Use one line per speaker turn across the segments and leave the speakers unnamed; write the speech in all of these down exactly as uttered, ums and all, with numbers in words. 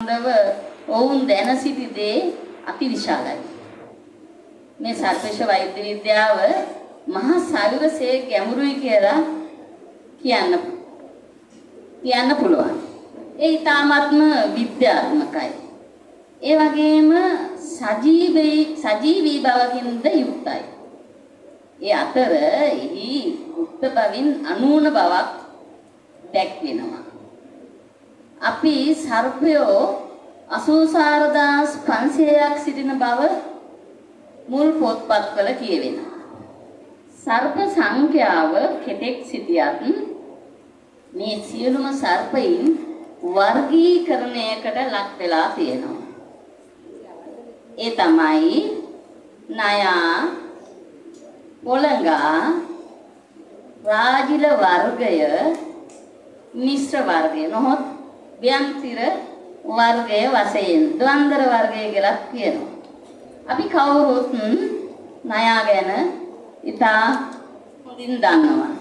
පිළිබඳව ඔවුන් දැන සිටි දේ අතිවිශාලයි. මේ සර්පේශ වෛද්‍ය විද්‍යාව මහා සාගරසේ ගැඹුරුයි කියලා කියන්න කියන්න පුළුවන්. ඒ ඊ타ත්ම විද්‍යාත්මකයි. ඒ වගේම සජීවී සජීවී බවකින්ද යුක්තයි. ඒ අතර එහි උත්ත බවින් අනූන බවක් දැක්වෙනවා. අපි සර්පයෝ අසූචාර දහස් පන්සියයක් සිටින බව මුල් පොත්පත්වල කියවෙනවා. සර්ප සංඛ්‍යාව කෙටෙක් සිටියත් මේ සියලුම සර්පයින් වර්ගීකරණයකට ලක් වෙලා තියෙනවා. ඒ තමයි නයා, පොළඟා, රාජිල වර්ගය, මිශ්‍ර වර්ගය, නොහොත් ව්‍යන්තිර වර්ගය වශයෙන් ද්වන්දර වර්ගය කියලා කියනවා. අපි කවුරුත් නයා ගැන ඉතා හොඳින් දන්නවා.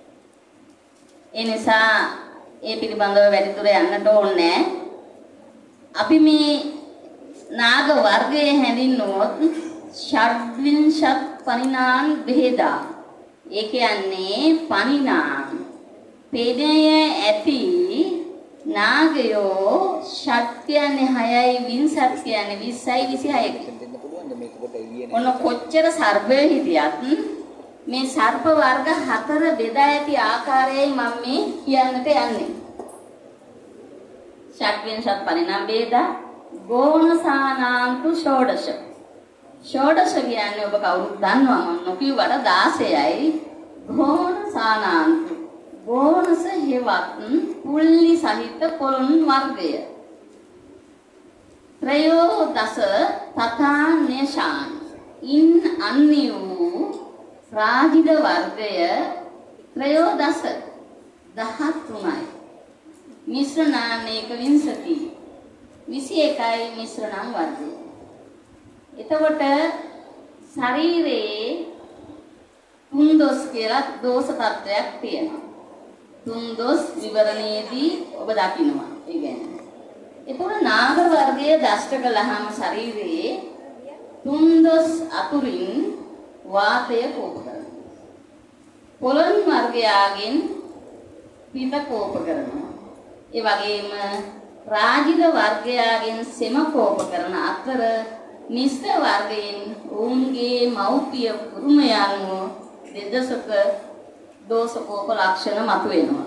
ඒ නිසා ඒ පිළිබඳව වැඩිදුර යන්නට ඕනේ. අපි මේ නාග වර්ගයේ හැඳින්වුවොත් ෂඩ්විංශත් පනිනාන් බෙහෙදා. ඒ කියන්නේ පනිනාන් පෙදයේ ඇති නාගයෝ ෂඩ් කියන්නේ හයයි විංශත් කියන්නේ විස්සයි විසිහයයි. ඔන්න කොච්චර සර්පය හිටියත් මේ සර්ප වර්ග හතර බෙදා ඇති ආකාරයයි මම මේ කියන්නට යන්නේ. ෂඩ්විංශත් පනිනාන් බෙහෙදා ගෝණසානාන්තු ෂෝඩශ. ෂෝඩශ කියන්නේ ඔබ කවුරුත් දන්නවා මම නොකියුවට දාසයයි. ගෝණසානාන්තු ගෝණස හේවත් පුල්ලි සහිත පොළොන් වර්ගය. ත්‍රයෝදස තථා නේශාන් ඉන් අන්‍ය වූ රාජිද වර්ගය ත්‍රයෝදස දහතුනයි. මිශ්‍ර නාමයක විංශති විසි එකයි මිශ්‍ර නම් වර්ගය. එතකොට ශරීරයේ තුන් දොස් කියලා දෝෂ තත්වයක් තියෙනවා. තුන් දොස් විවරණයේදී ඔබ දකින්නවා. ඒ කියන්නේ. එතකොට නාග වර්ගයේ දෂ්ට කළාම ශරීරයේ තුන් දොස් අතුරින් වාතය කෝප කරනවා. පොළොන් වර්ගයාගෙන් පිත කෝප කරනවා. ඒ වගේම රාජිල වර්ගයාගෙන් සෙම කෝප කරන අතර මිශ්‍ර වර්ගයෙන් ඔවුන්ගේ මෞපිය පුරුමයන්ව දෙදසක දෝෂකෝප ලක්ෂණ මතුවෙනවා.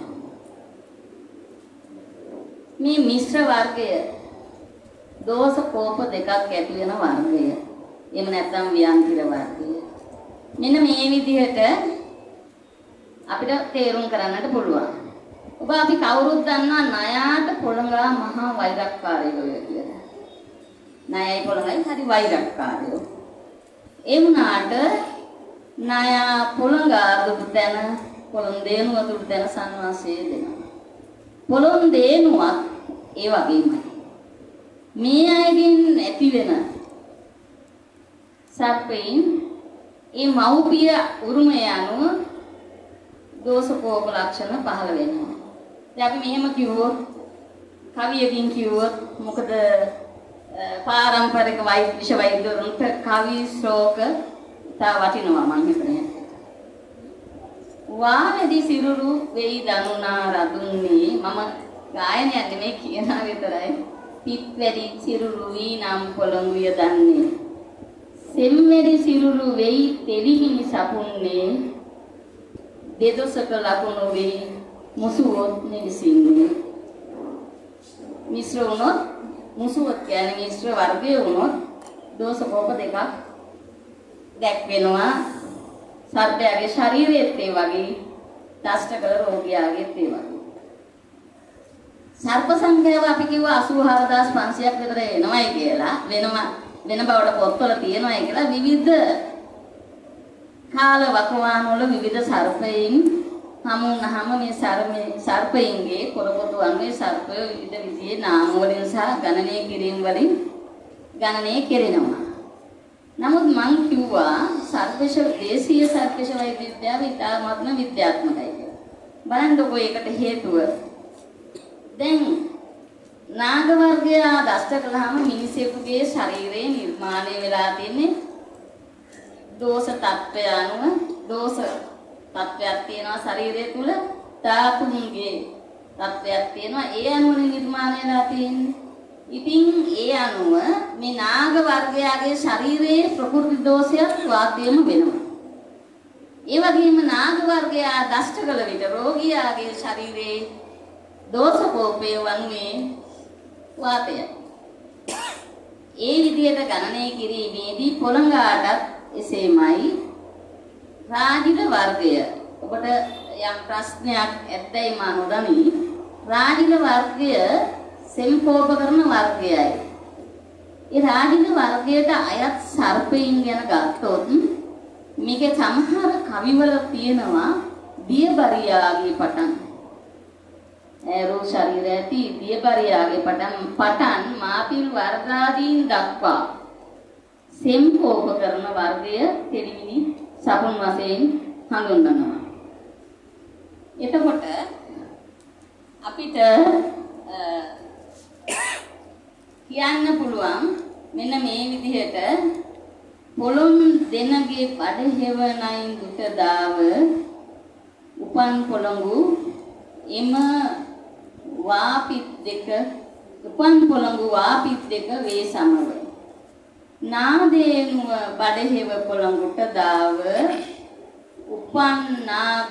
මේ මිශ්‍ර වර්ගය දෝෂකෝප දෙකක් ඇති වෙන වර්ගය. එහෙම නැත්නම් ව්‍යන්තිර වර්ගය. මෙන්න මේ විදිහට අපිට තේරුම් කරන්නට පුළුවන්. ඔබ අපි කවුරුත් දන්නා නයාට පොළඟා මහා වෛරක්කාරයෝ කියලා. නයයි පොළඟයි හරි වෛරක්කාරයෝ. ඒ වුණාට නයා පොළඟා දුටු තැන පොළොන් දේනුව දුටු තැන සංවාසය දෙනවා. පොළොන් දේනුවත් ඒ වගේමයි. මේ අයගෙන් ඇති වෙන සර්පයින් ඒ මෞපිය උරුමය අනුව දෝෂකෝප ලක්ෂණ පහළ වෙනවා. දැන් අපි මෙහෙම කිව්වොත් කවියකින් කිව්වොත් මොකද පාරම්පරික වෛද්‍ය විෂ වෛද්‍යවරුන්ට කවි ශ්ලෝක තා වටිනවා මම හිතන්නේ. වාමෙදි සිරුරු වෙයි දනුනා රදුන්නේ මම ගායනයක් නෙමෙයි කියනා විතරයි. පිත් වැඩි සිරුරු වී නම් පොළොංගුය දන්නේ. සෙම්මෙදි සිරුරු වෙයි තෙලිහිනි සපුන්නේ. දෙදොසක ලකුණු වෙයි මුසුවොත් නිසින්නේ. මිශ්‍ර වුණොත් මුසුවොත් කියන්නේ මිශ්‍ර වර්ගය වුණොත් දෝෂකෝප දෙකක් දැක්වෙනවා. සර්පයාගේ ශරීරයේත් ඒ වගේ දෂ්ට කළ රෝගියාගේත් ඒ වගේ. සර්ප සංඛ්‍යාව අපි කිව්වා අසූහාර දහස් පන්සියයක් විතර එනවයි කියලා. වෙනම වෙන බවට පොත්වල තියෙනවයි කියලා විවිධ කාල වකවාන වල විවිධ සර්පයින් හමු වුණාම මේ සර්පයින්ගේ කොරපොතු අනුව සර්පය විවිධ විදිහේ නාම වලින් සහ ගණනය කිරීම වලින් ගණනය කෙරෙනවා. නමුත් මං කිව්වා සර්පේශ දේශීය සර්පේශ වෛද්‍ය විද්‍යාව ඉතාමත්ම විද්‍යාත්මකයි කියලා. බලන්නකෝ ඒකට හේතුව. දැන් නාග වර්ගය දෂ්ට කළාම මිනිසෙකුගේ ශරීරයේ නිර්මාණය වෙලා තින්නේ දෝෂ තත්ත්වය අනුව දෝෂ තත්ත්වයක් තියෙනවා ශරීරය තුල ධාතුන්ගේ තත්ත්වයක් තියෙනවා ඒ අනුව නිර්මාණය වෙලා තියෙන්නේ. ඉතින් ඒ අනුව මේ නාග වර්ගයාගේ ශරීරයේ ප්‍රකෘති දෝෂයක් වාතයම වෙනවා. ඒ වගේම නාග වර්ගයා දෂ්ට කළ විට රෝගියාගේ ශරීරයේ දෝෂ කෝපය වන්නේ වාතය. ඒ විදිහට ගණනය කිරීමේදී පොළඟාටත් එසේමයි. රාජික වර්ගය ඔබට යම් ප්‍රශ්නයක් ඇද්දයි මා නොදනි. රාජික වර්ගය සෙල්කෝපකරන වර්ගයයි. ඒ රාජික වර්ගයට අයත් සර්පයින් ගැන ගත්තොත් මේකේ සමහර කවිවල තියෙනවා දියබරියාගේ පටන්. ඇරෝ ශරීරය ඇති දියබරියාගේ පටන් පටන් මාපිල් වර්ගාදීන් දක්වා සෙම්කෝපකරන වර්ගය තෙලිමිනි සපුන් වශයෙන් හඳුන්වනවා. එතකොට අපිට කියන්න පුළුවන් මෙන්න මේ විදිහට පොළොන් දෙනගේ බඩහෙවණයින් දුක දාව උපන් පොළඟු එම වාපිත් දෙක උපන් පොළඟු වාපිත් දෙක වේ සමව නාදේනුව බඩහෙව පොළඟුට දාව උපන් නාග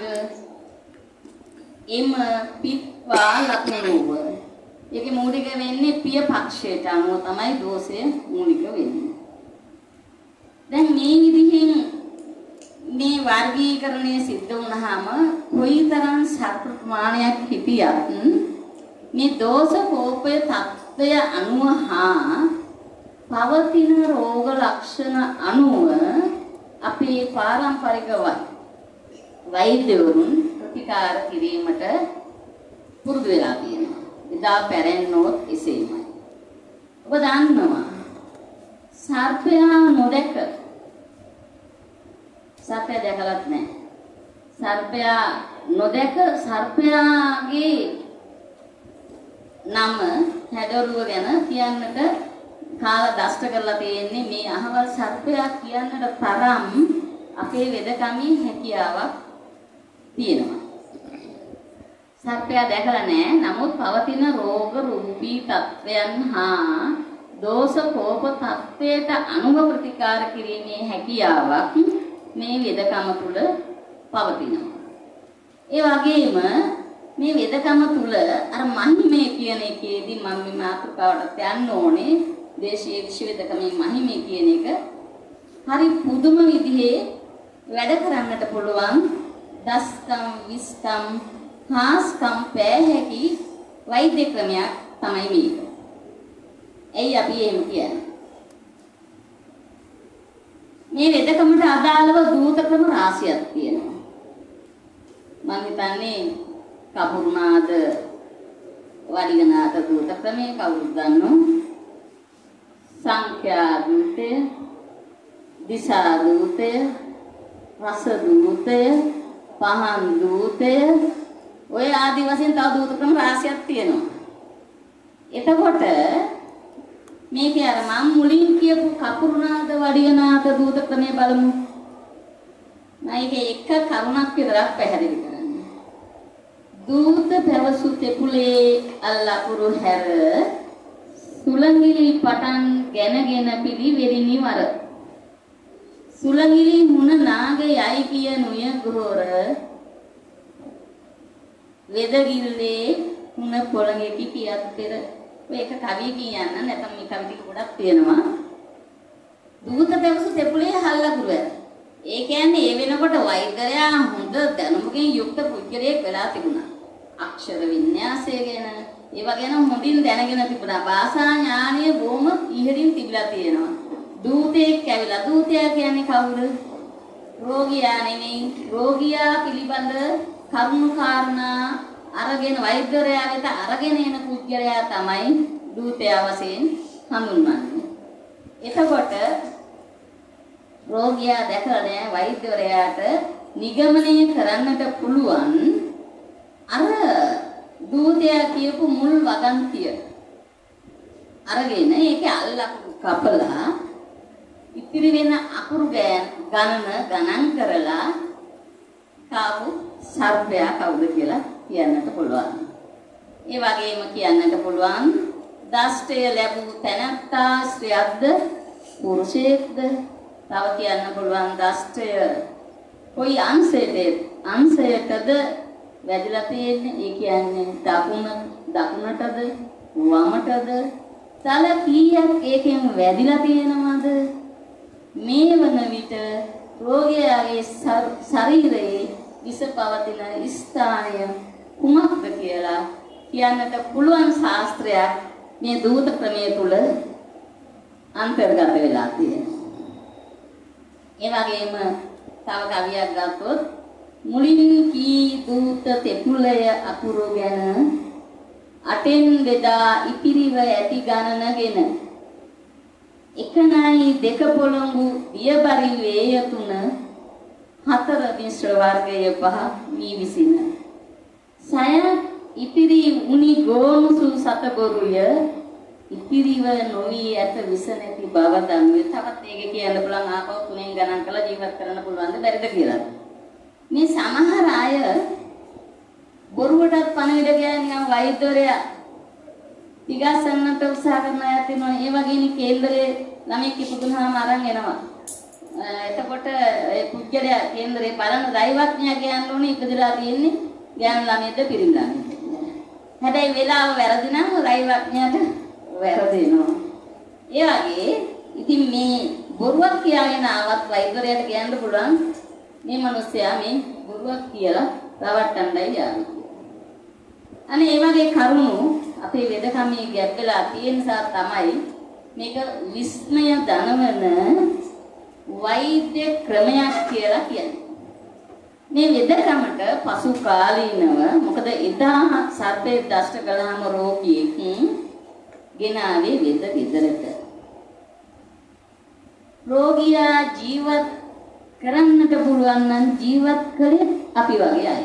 එම පිත්වා ලක්නෝව. ඒකේ මූලික වෙන්නේ පිය පක්ෂයට අනුව තමයි දෝෂය මූලික වෙන්නේ. දැන් මේ විදිහෙන් මේ වර්ගීකරණය සිද්ධ වුණාම කොයිතරම් සත්‍ය ප්‍රමාණයක් හිටියත් මේ දෝෂ කෝපය තත්ත්වය අනුව හා පවතින රෝග ලක්ෂණ අනුව අපේ පාරම්පරික වෛද්‍යවරුන් ප්‍රතිකාර කිරීමට පුරුදු වෙලා තියෙනවා. එදා පැරැන්නොත් එසේමයි. ඔබ දන්නවා සර්පයා නොදැක සර්පයා දැකලත් නැහැ. සර්පයා නොදැක සර්පයාගේ නම හැඩරුව ගැන කියන්නට කාල දෂ්ට කරලා තියෙන්නේ මේ අහවල් සර්පයා කියන්නට තරම් අපේ වෙදකමේ හැකියාවක් තියෙනවා. සර්පයා දැකලා නැහැ. නමුත් පවතින රෝග රූපී තත්වයන් හා දෝෂ කෝප තත්වයට අනුව ප්‍රතිකාර කිරීමේ හැකියාවක් මේ වෙදකම තුල පවතිනවා. ඒ වගේම මේ වෙදකම තුල අර මහිමේ කියන එකේදී මම මේ මාතෘකාවට යන්න ඕනේ. දේශීය විශ්වවිද්‍යාලයේ මහිමේ කියන එක හරි පුදුම විදිහේ වැඩ කරන්නට පුළුවන් දස්කම් විස්කම් හාස්කම් පෑහැකි වෛද්‍ය ක්‍රමයක් තමයි මේක. එයි අපි එහෙම කියන්නේ. මේ වෙදකමට අදාළව දූත ක්‍රම රාශියක් තියෙනවා. මම හිතන්නේ කපුරුනාද වඩිගනාත දූත ක්‍රමය කවුරුද දන්නෝ? සංඛ්‍යා දූතය, දිසා දූතය, රස දූතය, පහන් දූතය ඔය ආදි වශයෙන් තව දූත ක්‍රම රාශියක් තියෙනවා. එතකොට මේකේ අර මම මුලින් කියපු කපුරුනාද වඩිගනාත දූත ක්‍රමය බලමු. මේකේ එක කරුණක් විතරක් පැහැදිලි කරන්න. දූත පැවසු තෙපුලේ අල්ලපුරු හැර සුලංගිලි පටන් ගැනගෙන පිළිවෙරිනි වර සුලංගිලි මුණ නාගයයි කියනුය ගොර වෙදගිල්ලේ මුණ පොළඟෙකි පියත් පෙර. මේක කවිය කියන්න නැත්නම් මේ කවි ටික ගොඩක් තියෙනවා. දූත පැවසු තෙපුලේ හල්ලපුරු හැර. ඒ කියන්නේ ඒ වෙනකොට වෛද්‍යරයා හොඳ දැනුමකින් යුක්ත පුද්ගලයෙක් වෙලා තිබුණා. අක්ෂර වින්‍යාසය ගැන ඒවා ගැන හොඳින් දැනගෙන තිබුණා. භාෂා ඥානය බොහොම ඉහළින් තිබිලා තියෙනවා. දූතයෙක් ඇවිල්ලා දූතයා කියන්නේ කවුද? රෝගියා නෙමෙයි. රෝගියා පිළිබඳ කරුණු කාරණා අරගෙන වෛද්‍යරයා වෙත අරගෙන එන පුද්ගලයා තමයි දූතයා වශයෙන් හඳුන්වන්නේ. එතකොට රෝගියා දැකලා නැහැ වෛද්‍යවරයාට නිගමනය කරන්නට පුළුවන් අර දූතයා කියපු මුල් වගන්තිය අරගෙන ඒකේ අල්ලක් කපලා ඉතිරි වෙන අකුරු ගණන ගණන් කරලා කාපු සර්පයා කවුද කියලා කියන්නට පුළුවන්. ඒ වගේම කියන්නට පුළුවන් දෂ්ටය ලැබූ තැනැත්තා ස්ත්‍රියක්ද පුරුෂයෙක්ද? තව කියන්න පුළුවන් දෂ්ටය කොයි අංශයේද අංශයටද වැදිලා තියෙන්නේ? ඒ කියන්නේ දකුණ දකුණටද වමටද? තල කීයක් ඒකෙන් වැදිලා තියෙනවද? මේ වන විට රෝගියාගේ ශරීරයේ විස පවතින ස්ථානය කුමක්ද කියලා කියන්නට පුළුවන් ශාස්ත්‍රයක් මේ දූත ක්‍රමයේ තුල අන්තර්ගත වෙලා තියෙනවා. ඒ වගේම තව කවියක් ගත්තොත් මුලින් කී දූත තෙපුලය අකුරු ගැන අටෙන් බෙදා ඉතිරිව ඇති ගණනගෙන එකනයි දෙක පොළොංගු දියබරි වේය තුන හතර මිශ්‍ර වර්ගය පහ මී විසින සය ඉතිරි උනි ගෝමුසු සතබොරුය ඉතිරිව නොවි ඇත විස නැති බව දන්නේ. තවත් ඒක කියන්න පුළුවන් ආපහු තුනෙන් ගණන් කරලා ජීවත් කරන්න පුළුවන්ද බැරිද කියලා. මේ සමහර අය බොරුවටත් පණවිඩ කියන්නේ වෛද්‍යවරයා තිගස්සන්නට උත්සාහ කරන අය තියෙනවා. ඒ වගේනේ කේන්දරේ ළමෙක් ඉපදුනහම අරන් එනවා. එතකොට ඒ පුජ්‍යලයා කේන්දරේ බලන දෛවඥයා කියන්න ඕනේ ඉපදලා තියෙන්නේ ගෑනු ළමයිද පිරිමි ළමයිද. හැබැයි වෙලාව වැරදි නම් දෛවඥයාට වැරදිනවා. ඒ වගේ ඉතින් මේ බොරුවක් කියාගෙන ආවත් වෛද්‍යවරයාට කියන්න පුළුවන් මේ මිනිස්සයා මේ බොරුවක් කියලා රවට්ටන්නයි යාවි. අනේ මේ වගේ කරුණු අපේ වෙදකමේ ගැප් වෙලා තියෙන නිසා තමයි මේක විස්මය දනවන වෛද්‍ය ක්‍රමයක් කියලා කියන්නේ. මේ වෙදකමට පසු කාලීනව මොකද එදා සර්පේ දෂ්ට කළාම රෝගියෙක් ගෙනාවේ වෙද ගෙදරට. රෝගියා ජීවත් කරන්නට පුළුවන් නම් ජීවත් කළේ අපි වගේ අය.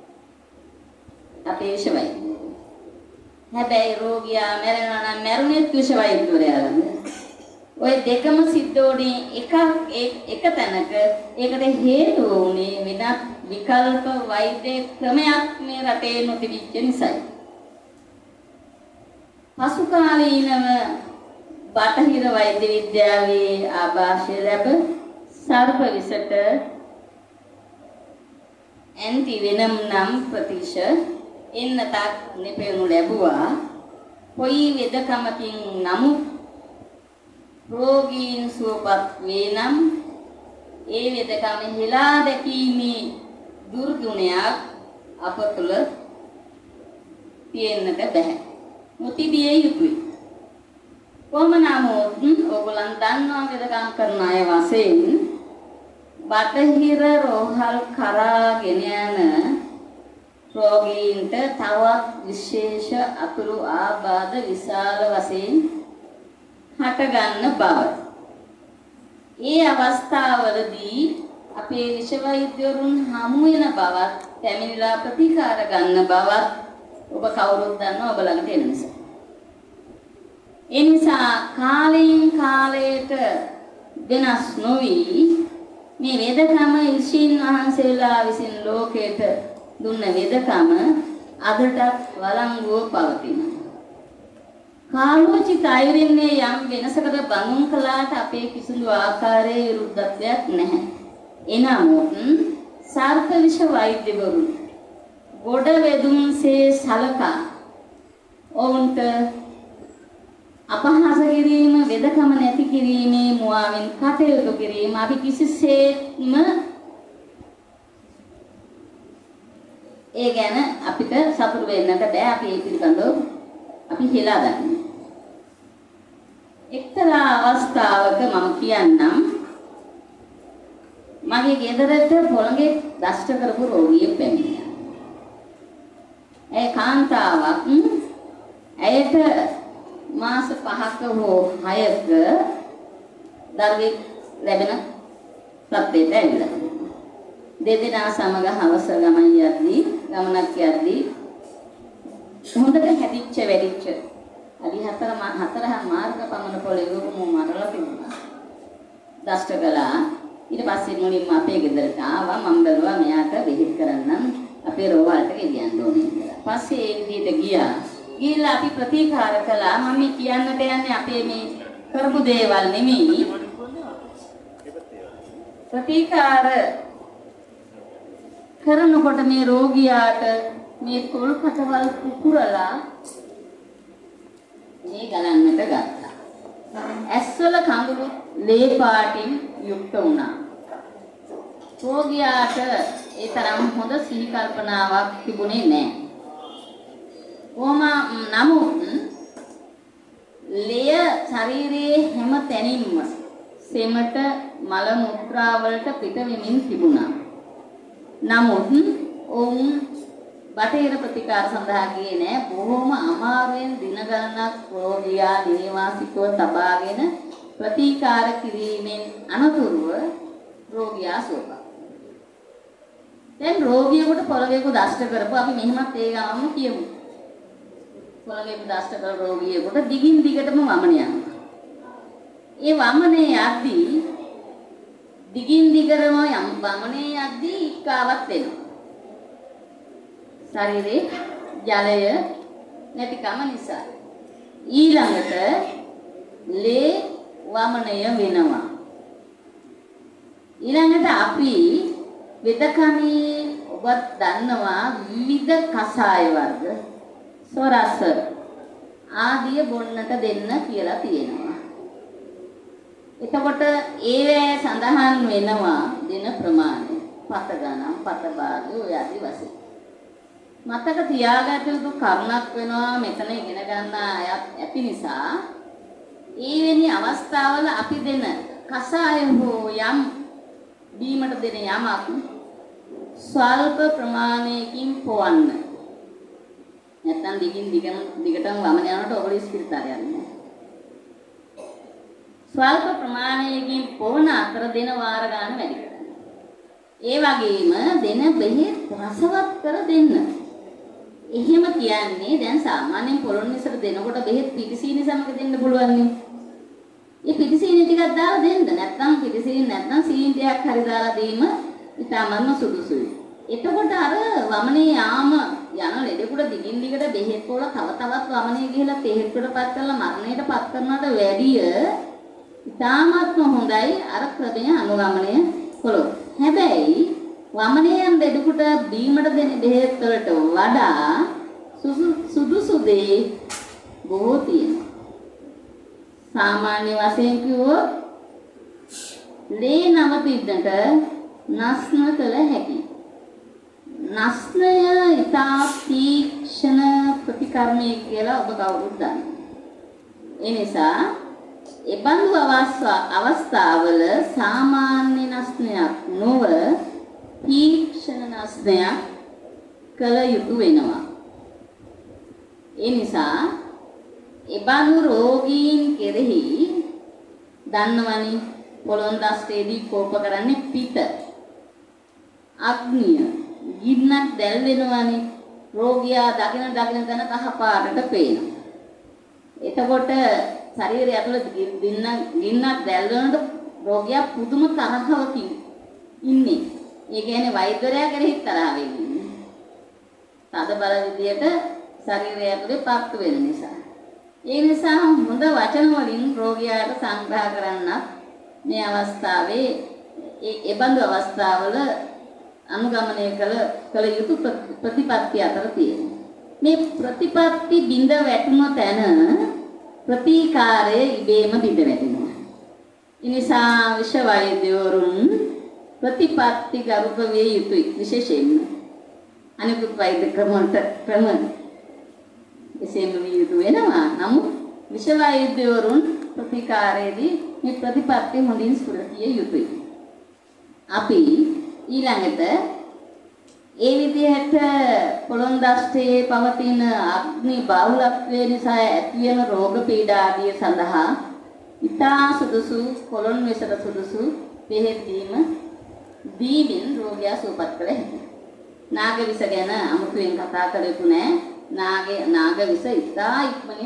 අපේ විෂ වෛද්‍ය. හැබැයි රෝගියා මැරෙනවා නම් මැරුණෙත් විෂ වෛද්‍යවරයා ළඟ. ওই දෙකම සිද්ධ වුණේ එක එක තැනක. ඒකට හේතු වුණේ වෙනත් විකල්ප වෛද්‍ය ක්‍රමයක් මේ රටේ නොතිබිච්ච නිසායි. පසු කාලීනව බටහිර වෛද්‍ය විද්‍යාවේ ආభాෂය ලැබ සර්ප විසට ඇන්ටි වෙනම් නම් ප්‍රතිශ එන්නතක් නිපෙනු ලැබුවා. කොයි වෙදකමකින් නමුත් රෝගීන් සුවපත් වේ නම් ඒ වෙදකම හිලා දැකීමේ දුර්ගුණයක් අප තුළ තියෙන්නට බෑ. මුතිබිය යුතුයි. කොහොම නමුත් ඕගොල්ලන් දන්නවා වෙදකම් කරන අය වශයෙන් බටහිර රෝහල් කරාගෙන යන රෝගීන්ට තවත් විශේෂ අතුරු ආබාධ විශාල වශයෙන් හටගන්න බව. ඒ අවස්ථාවලදී අපේ විෂ වෛද්‍යවරුන් හමු වෙන බවත් පැමිණිලා ප්‍රතිකාර ගන්න බවත් ඔබ කවුරුත් දන්නවා ඔබ ළඟට එන නිසා. ඒ නිසා කාලයෙන් කාලයට වෙනස් නොවි මේ වේදකම ඍෂීන් වහන්සේලා විසින් ලෝකයට දුන්න වේදකම අදටත් වළංගුව පවතිනවා. කාලෝචිත අයුරින්නේ යම් වෙනසකට බඳුන් කළාට අපේ කිසිදු ආකාරයේ විරුද්ධත්වයක් නැහැ. එනමුත් සර්ප විෂ වෛද්‍යවරුන් ගොඩ වෙදුන්සේ සලකා ඔවුන්ට අපහාස කිරීම වෙදකම නැති කිරීමේ මුවාවෙන් කටයුතු කිරීම අපි කිසිසේත්ම ඒ ගැන අපිට සතුටු වෙන්නට බෑ. අපි ඒ පිළිබඳව අපි හිලා දන්නේ. එක්තරා අවස්ථාවක මම කියන්නම් මගේ ගෙදරට පොළඟේ දෂ්ට කරපු රෝගියෙක් පැමිණියා. ඒ කාන්තාවක් ඇයට මාස පහක හෝ හයක දරුවෙක් ලැබෙන තත්ත්වයට ඇවිල්ලා. දෙදෙනා සමග හවස ගමන් යද්දී ගමනක් යද්දී හොඳට හැදිච්ච වැඩිච්ච අඩි හතර හතරහා මාර්ග පමණ පොළේ රූපමු මරලා තිබුණා. දෂ්ට කළා. ඊට පස්සේ මුලින්ම අපේ ගෙදරට ආවා. මම බැලුවා මෙයාට බෙහෙත් කරන්නම් අපේ රෝවලට ගෙනියන්න ඕනේ කියලා. පස්සේ ඒ විදිහට ගියා. ගිහලා අපි ප්‍රතිකාර කළා. මම මේ කියන්නට යන්නේ අපේ මේ කරපු දේවල් නෙමෙයි. ප්‍රතිකාර කරනකොට මේ රෝගියාට මේ තොල් කටවල් කුකුරලා මේ ගලන්නට ගත්තා. ඇස්වල කඳුළු ලේ පාටින් යුක්ත වුණා. රෝගියාට ඒ තරම් හොඳ සිහි කල්පනාවක් තිබුණේ නැහැ. කොහොම නමුත් ලේ ශරීරයේ හැම තැනින්ම සෙමට මල මුත්‍රා වලට පිටවෙමින් තිබුණා. නමුත් ඔවුන් බටහිර ප්‍රතිකාර සඳහා ගියේ නෑ. බොහොම අමාරුවෙන් දින ගණනක් රෝගියා නිවාසිකව තබාගෙන ප්‍රතිකාර කිරීමෙන් අනතුරුව රෝගියා සුවපත්. දැන් රෝගියෙකුට පොළවේක දෂ්ට කරපුව අපි මෙහෙමත් ඒ ගමම කියමු. පොළවේක දෂ්ට කර රෝගියෙකුට දිගින් දිගටම වමන යනවා. ඒ වමනේ යද්දී දිගින් දිගටම යම් වමනේ යද්දී ඉක්කාවක් වෙනවා. ශරීරේ ජලය නැතිකම නිසා ඊළඟට ලේ වමනය වෙනවා. ඊළඟට අපි වෙදකමේ ඔබත් දන්නවා විවිධ කසාය වර්ග සොරස ආදිය බොන්නට දෙන්න කියලා තියෙනවා. එතකොට ඒවැය සඳහන් වෙනවා දෙන ප්‍රමාණය පත ගණන් පත භාගය ඔය ආදි වශයෙන් මතක තියාගන්න යුතු කරුණක් වෙනවා මෙතන ඉගෙන ගන්න අයත් ඇති නිසා ඊවෙනි අවස්ථාවල අපි දෙන කසාය හෝ යම් බීමට දෙන යමක් ස්වල්ප ප්‍රමාණයකින් පොවන්න. නැත්නම් දිගින් දිගම දිගටම වමන යනකොට ඔබ ඉස්පිරිතාලේ යන්නේ. ස්වල්ප ප්‍රමාණයකින් පොවන අතර දෙන වාර ගන්න වැඩි කරන්න. ඒ වගේම දෙන බෙහෙත් රසවත් කර දෙන්න. එහෙම කියන්නේ දැන් සාමාන්‍යයෙන් පොළොන් විසර දෙනකොට බෙහෙත් පිටිසීනි සමග දෙන්න පුළුවන් නේ. මේ පිටිසීනි ටිකක් දාලා දෙන්න. නැත්නම් පිටිසීනි නැත්නම් සීනි ටිකක් හරි දාලා දීම ඉතාමත්ම සුදුසුයි. එතකොට අර වමනේ යාම යන ලෙඩෙකුට දිගින් දිගට බෙහෙත් වල තව තවත් වමනේ ගිහලා තෙහෙට්ටටපත් කරලා මරණයටපත් කරනවට වැඩිය ඉතාමත්ම හොඳයි අර ක්‍රමය අනුගමනය කළොත්. හැබැයි වමනයන් ලෙඩෙකුට බීමට දෙන බෙහෙත් වලට වඩා සුදුසු දේ බොහෝ තියෙනවා. සාමාන්‍ය වශයෙන් කිව්වොත් ලේ නවතින්නට නස්න කළ හැකියි. නස්නය ඉතා තීක්ෂණ ප්‍රතිකර්මය කියලා ඔබ කවුරුත් දන්නවා. ඒ නිසා එබඳු අවස්ථාවල සාමාන්‍ය නස්නයක් නොව තීක්ෂණ නස්නයක් කළ යුතු වෙනවා. ඒ නිසා එබඳු රෝගීන් කෙරෙහි දන්නවනේ පොළොන් දෂ්ටයේදී කෝප කරන්නේ පිට අග්නිය ගින්නක් දැල් වෙනවනේ රෝගියා දකින දකින තැන කහ පාටට පේනවා. එතකොට ශරීරය ඇතුළේ ගින්න ගින්නක් දැල් වෙනකොට රෝගියා පුදුම තරහවකින් ඉන්නේ. ඒ කියන්නේ වෛද්‍යවරයා කෙරෙහි තරහ වෙන්නේ. තද බල විදියට ශරීරය ඇතුලේ පත්තු වෙන නිසා. ඒ නිසා හොඳ වචන වලින් රෝගියාට සංග්‍රහ කරන්නත් මේ අවස්ථාවේ ඒ එබඳු අවස්ථාවල අනුගමනය කළ කළ යුතු ප්‍රතිපත්ති අතර තියෙනවා. මේ ප්‍රතිපත්ති බිඳ වැටුණ තැන ප්‍රතිකාරය ඉබේම බිඳ වැටෙනවා. ඒ නිසා විෂ වෛද්‍යවරුන් ප්‍රතිපත්ති ගරුක වේ යුතුයි විශේෂයෙන්ම අනිකුත් වෛද්‍ය ක්‍රම වලට ක්‍රම එසේම විය යුතු වෙනවා. නමුත් විෂ වෛද්‍යවරුන් ප්‍රතිකාරයේදී මේ ප්‍රතිපත්ති හොඳින් සුරකිය යුතුයි. අපි ඊළඟට ඒ විදිහට පොළොන් දෂ්ටයේ පවතින අග්නි බාහුලත්වය නිසා ඇතිවන රෝග පීඩා ආදිය සඳහා ඉතා සුදුසු පොළොන් විසට සුදුසු බෙහෙත් දීම දීමින් රෝගියා සුවපත් කළ හැකියි. නාග විස ගැන අමුතුවෙන් කතා කළ යුතු නෑ. නාග නාග විස ඉතා ඉක්මනින්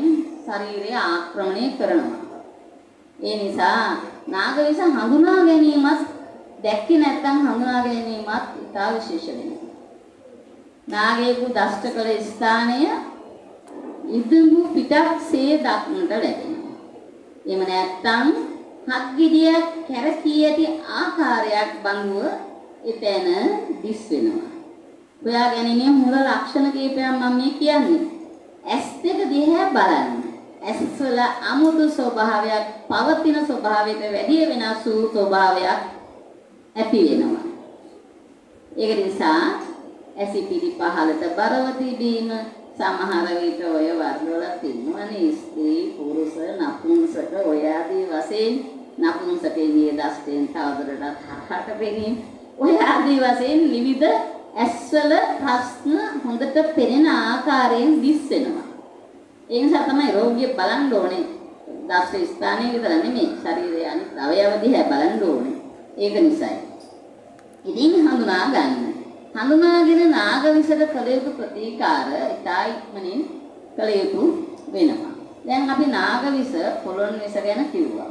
ශරීරය ආක්‍රමණය කරනවා. ඒ නිසා නාග විස හඳුනා ගැනීමත් දැක්කේ නැත්නම් හඳුනා ගැනීමත් ඉතා විශේෂ වෙනවා. නාගයෙකු දෂ්ට කළ ස්ථානය ඉදුඹු පිටක්සේ දක්නට ලැබෙනවා. එහෙම නැත්නම් හත්ගිඩිය කැරකී ඇති ආකාරයක් බඳුව එතැන දිස් වෙනවා. හොයා ගැනීමේ මූල ලක්ෂණ කීපයක් මම මේ කියන්නේ. ඇස් දෙක දිහා බලන්න. ඇස් වල අමුතු ස්වභාවයක්, පවතින ස්වභාවයට වැඩි වෙනස් වූ ස්වභාවයක් ඇති වෙනවා. ඒක නිසා ඇසිපිලි පහළට බරව තිබීම සමහර විට ඔය වර්ගවල තින්නවනේ ස්ත්‍රී පුරුෂ නපුංසක ඔය ආදී වශයෙන් නපුංසකේ නියදස්යෙන් තවදුරටත් හරහට පෙනීම ඔය ආදී වශයෙන් විවිධ ඇස්වල ප්‍රශ්න හොඳට පෙනෙන ආකාරයෙන් දිස් වෙනවා. ඒ නිසා තමයි රෝගිය බලන්න ඕනේ. දස්ස ස්ථානයේ විතර නෙමෙයි ශරීරයේ අනිත් අවයව දිහා බලන්න ඕනේ. ඒක නිසායි. ඉතින් හඳුනා ගන්න. හඳුනාගෙන නාග විසට කළ යුතු ප්‍රතිකාර ඉතා ඉක්මනින් කළ යුතු වෙනවා. දැන් අපි නාග විස, පොළොන් විස ගැන කිව්වා.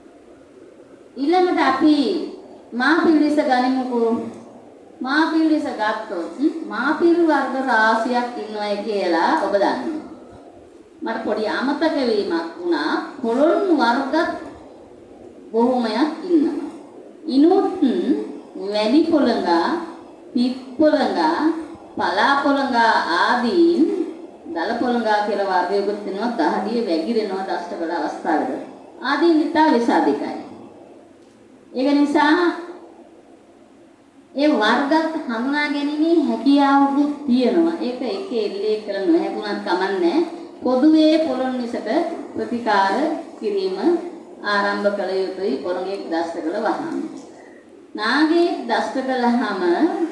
ඊළඟට අපි මාපිල් විස ගනිමුකෝ. මාපිල් විස ගත්තොත් මාපිල් වර්ග රාශියක් ඉන්නවයි කියලා ඔබ දන්නවා. මට පොඩි අමතක වීමක් වුණා. පොළොන් වර්ග බොහොමයක් ඉන්නවා. ඉනුත් වැඩි පොළඟා, පිත් පොළඟා, පලා පොළඟා ආදීන් දල පොළඟා කියලා වර්ගයකුත් වෙනවා. දහඩිය වැగిරෙනවා දෂ්ට කළ අවස්ථාවල. ආදීන් ඉතා විසාදිකයි. ඒක නිසා ඒ වර්ගත් හඳුනා ගැනීමේ හැකියාවකුත් තියෙනවා. ඒක එක එල්ලේ කළ නොහැකුණත් කමන්නේ. පොදුවේ පොළොන් විසට ප්‍රතිකාර කිරීම ආරම්භ කළ යුතුයි. පොළොන්ගේ දෂ්ට කළ වහම. නාගේ දෂ්ට කළාම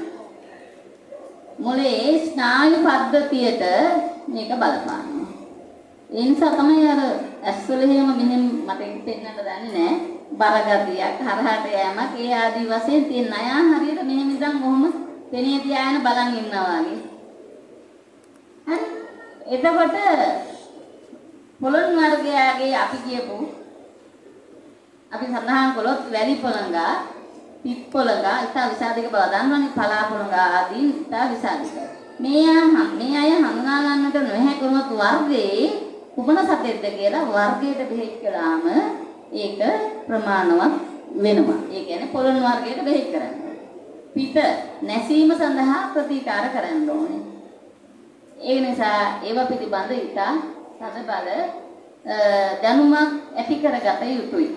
මොලේ ස්නායු පද්ධතියට මේක බලපානවා. ඒ නිසා තමයි අර ඇස්වල එහෙම මෙහෙම මට ඒක පෙන්නන්න දන්නේ නැහැ. බරගතියක් හරහට යෑමක් ඒ ආදී වශයෙන් තියෙන අය හරියට මෙහෙම ඉඳන් කොහොම පෙනී තියාගෙන බලන් ඉන්නවා වගේ. හරි. එතකොට පොළොන් වර්ගයාගේ අපි කියපු අපි සඳහන් කළොත් වැලි පොළඟා, පිත් පොළඟා, ඉතා විසාදික බව දන්නවනේ. පලා පොළඟා ආදී ඉතා විසාදිකයි. මේ මේ අය හඳුනා ගන්නට නොහැකුණොත් වර්ගයේ කුමන සතෙක්ද කියලා වර්ගයට බෙහෙත් කළාම ඒක ප්‍රමාණවත් වෙනවා. ඒ කියන්නේ පොළොන් වර්ගයට බෙහෙත් කරන්න. පිට නැසීම සඳහා ප්‍රතිකාර කරන්න ඕනේ. ඒ නිසා ඒව පිළිබඳ ඉතා තදබල දැනුමක් ඇති කරගත යුතුයි.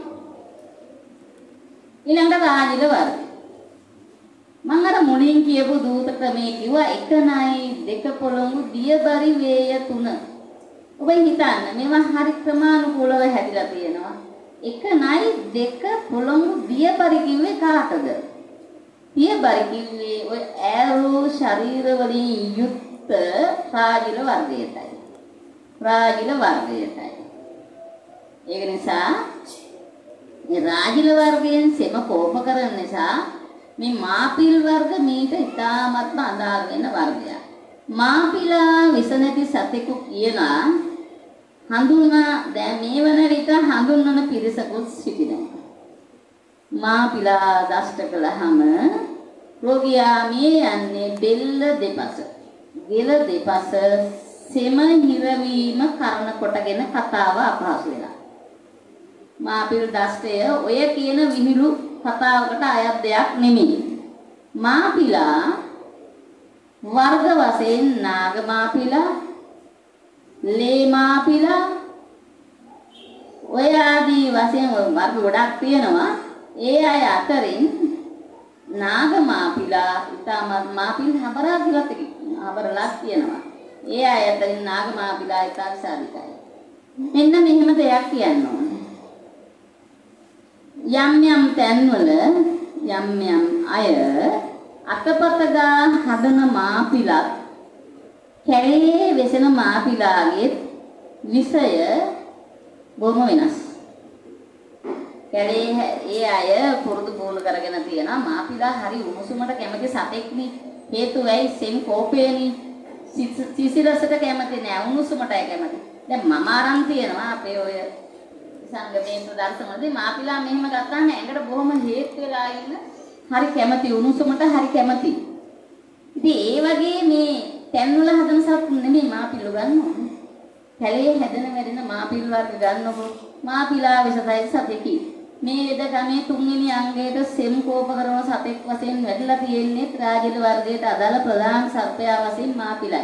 ඊළඟට රාජිල වර්ග. මම අර මුලින් කියපු දූත ක්‍රමයේ කිව්වා එක නයි දෙක පොළොංගු දියබරි වේය තුන. ඔබ හිතන්න මේවා හරි ක්‍රමානුකූලව හැදිලා තියෙනවා. එක නයි දෙක පොළොංගු දියබරි කිව්වේ කාටද? දියබරි කිව්වේ ඔය ඇරෝ ශරීර වලින් යුක්ත රාජිල වර්ගයටයි. රාජිල වර්ගයටයි. ඒක නිසා මේ රාජිල වර්ගයෙන් සෙම කෝප කරන නිසා මේ මාපිල් වර්ග මීට ඉතාමත්ම අදාළ වෙන වර්ගයක්. මාපිලා විස නැති සතෙකු කියලා හඳුනා දැන් මේ වන විට හඳුන්වන පිරිසකුත් සිටිනවා. මාපිලා දෂ්ට කළාම රෝගියා මේ යන්නේ බෙල්ල දෙපස, ගෙල දෙපස සෙම හිරවීම කරන කොටගෙන කතාව අපහසු වෙනවා. මාපිල් දෂ්ටය ඔය කියන විහිළු කතාවකට අයත් දෙයක් නෙමෙයි. මාපිලා වර්ග වශයෙන් නාග මාපිලා, ලේ මාපිලා ඔය ආදී වශයෙන් වර්ග ගොඩක් තියෙනවා. ඒ අය අතරින් නාග මාපිලා ඉතාම මාපිල් හබරා කියලා හබරලා තියෙනවා. ඒ අය අතරින් නාග මාපිලා ඉතා සාධිකයි. මෙන්න මෙහෙම දෙයක් කියන්න ඕනේ. යම් යම් තැන්වල යම් යම් අය අතපත ගා හදන මාපිලත් කැලේ වෙසෙන මාපිලාගේ විෂය බොහොම වෙනස්. කැලේ ඒ අය පුරුදු පුහුණු කරගෙන තියෙනවා මාපිලා හරි උණුසුමට කැමති සතෙක්නේ. හේතුව ඇයි? සෙම් කෝපේනේ. සිසිලසට කැමති නෑ, උණුසුමටයි කැමති. දැන් මම අරන් තියෙනවා අපේ ඔය සංගමේ ප්‍රදර්ශනවලදී මාපිලා මෙහෙම ගත්තාම ඇඟට බොහොම හේත් වෙලා ඉන්න හරි කැමති උණුසුමට හරි කැමති. ඉතින් ඒ වගේ මේ තැන්වල හදන සතුන් නෙමෙයි මාපිල්ල ගන්න ඕනේ. කැලේ හැදෙන වැඩෙන මාපිල් වර්ග ගන්නකො මාපිලා විසතයි සතෙකි. මේ වෙදකමේ තුන්වෙනි අංගයට සෙම් කෝප කරන සතෙක් වශයෙන් වැටලා තියෙන්නේ රාජිත වර්ගයට අදාළ ප්‍රධාන සර්පයා වශයෙන් මාපිලයි.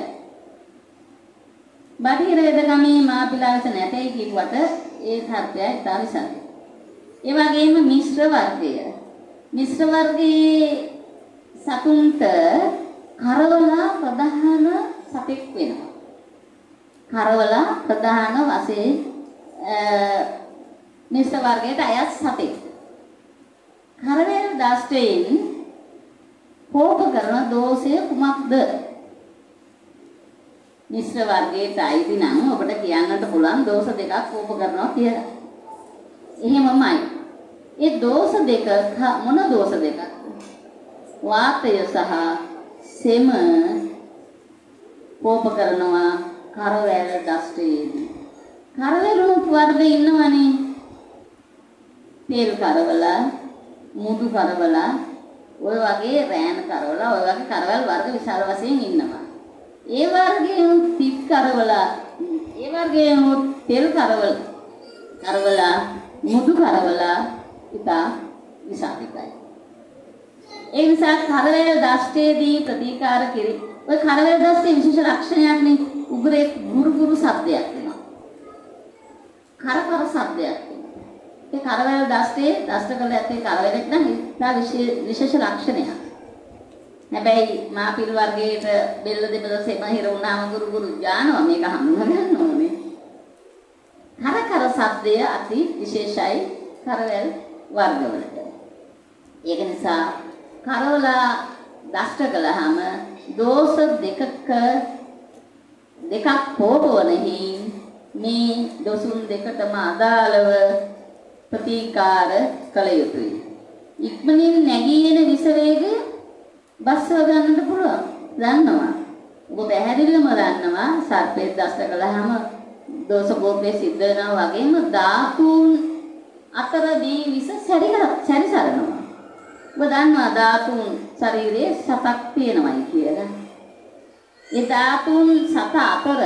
බටහිර වෙදකමේ මාපිලා විස නැtei කිව්වට ඒ සර්පයා ඉතා විසතයි. ඒ වගේම මිශ්‍ර වර්ගය. මිශ්‍ර වර්ගයේ සතුන්ට කරවලා ප්‍රධාන සතෙක් වෙනවා. කරවලා ප්‍රධාන වශයෙන් මිශ්‍ර වර්ගයට අයත් සතෙක්. කරවැල් දෂ්ටයෙන් කෝප කරන දෝෂය කුමක්ද? මිශ්‍ර වර්ගයට අයිති නම් ඔබට කියන්නට පුළුවන් දෝෂ දෙකක් කෝප කරනවා කියලා. එහෙමමයි. ඒ දෝෂ දෙක මොන දෝෂ දෙකක්ද? වාතය සහ සෙම කෝප කරනවා කරවැල් දෂ්ටයේදී. කරවැල් වර්ග ඉන්නවනේ. තෙල් කරවලා, මුදු කරවලා, ඔය වගේ රෑන කරවලා, ඔය වගේ කරවැල් වර්ග විශාල වශයෙන් ඉන්නවා. ඒ වර්ගයේ තිත් කරවලා, ඒ වර්ගයේ තෙල් කරවල කරවලා, මුදු කරවලා ඉතා විශාලිකයි. ඒ නිසා කරවැල් දෂ්ටයේදී ප්‍රතිකාර කිරි. ඔය කරවැල් දෂ්ටයේ විශේෂ ලක්ෂණයක් නේ උග්‍රේ ගුරු ගුරු શબ્දයක් වෙනවා. කරකර શબ્දයක්. ඒ කරවැල් දෂ්ටයේ දෂ්ට කළ ඇත්තේ කරවැලෙක් නම් ඉතා විශේෂ ලක්ෂණයක්. හැබැයි මාපිල් වර්ගයේට බෙල්ල දෙබද සෙම හිර වුණාම ගුරු ගුරු ඥානව මේක හඳුනා ගන්න ඕනේ. කරකර શબ્දය අති විශේෂයි කරවැල් වර්ගවලට. ඒක නිසා කරවලා දෂ්ට කළාම දෝෂ දෙකක දෙකක් පොවනෙහි මේ දොසුන් දෙකටම අදාළව ප්‍රතිකාර කළ යුතුයි. ඉක්මනින් නැගී එන විස වේගය බස්සව ගන්නට පුළුවන්. දන්නවා. ඔබ පැහැදිලිවම දන්නවා සර්පේ දෂ්ට කළාම දෝෂ කෝපේ සිද්ධ වෙනවා වගේම ධාතුන් අතරදී විස සැරිසරනවා. ඔබ දන්නවා ධාතුන් ශරීරයේ සතක් තියෙනවයි කියලා. ඒ ධාතුන් සත අතර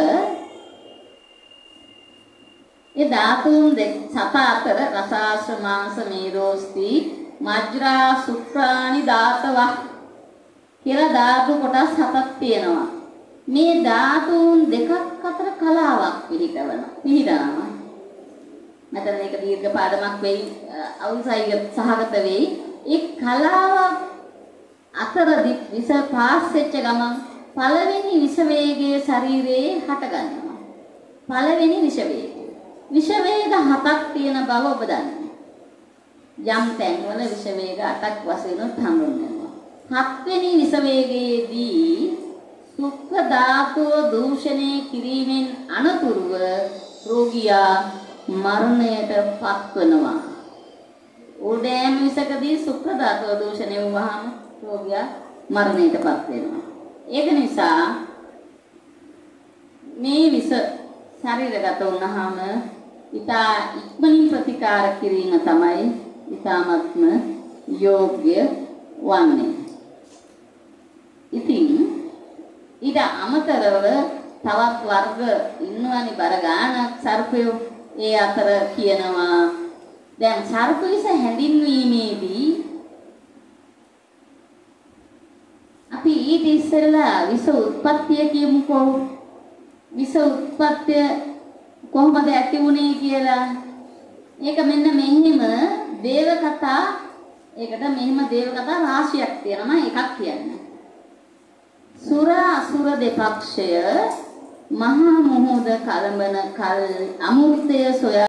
ඒ ධාතුන් සත අතර රසාශ්‍ර මාංශ මේදෝස්ති මජ්රා සුත්‍රානි ධාතවක් කියලා ධාතු කොටස් හතක් තියෙනවා. මේ ධාතුන් දෙකක් අතර කලාවක් පිළිටවන පිළිදානවා. නැත්නම් මේක දීර්ඝ පාඩමක් වෙයි අවුසයි සහගත වෙයි. ඒ කලාව අතරදි විස පාස් වෙච්ච ගමන් පළවෙනි විස වේගයේ ශරීරයේ හට ගන්නවා. පළවෙනි විස වේගය. විස වේග හතක් තියෙන බව ඔබ දන්නවා. යම් තැන්වල විස වේග අටක් වශයෙන් හඳුන්වනවා. හත්වෙනි විස වේගයේදී සුක්ඛ ධාතුව දූෂණය කිරීමෙන් අනතුරුව රෝගියා මරණයට පත්වනවා. ඕඩෑම විසකදී සුක්ඛ ධාතුව දූෂණය වුවහම රෝගියා මරණයට පත් වෙනවා. ඒක නිසා මේ විස ශරීරගත වුණාම ඉතා ඉක්මනින් ප්‍රතිකාර කිරීම තමයි ඉතාමත්ම යෝග්‍ය වන්නේ. ඉතින් ඊට අමතරව තවත් වර්ග ඉන්නවනි බර ගානක් සර්පයෝ. ඒ අතර කියනවා දැන් සර්ප විස හැඳින්වීමේදී අපි ඊට ඉස්සෙල්ලා විස උත්පත්තිය කියමුකෝ. විස උත්පත්තිය කොහොමද ඇති වුනේ කියලා. ඒක මෙන්න මෙහෙම දේව කතා. ඒකට මෙහෙම දේව කතා රාශියක් තියෙනවා. එකක් කියන්නේ. සුර අසුර දෙපක්ෂය මහා මොහොත කලඹන කල් අමෘතය සොයා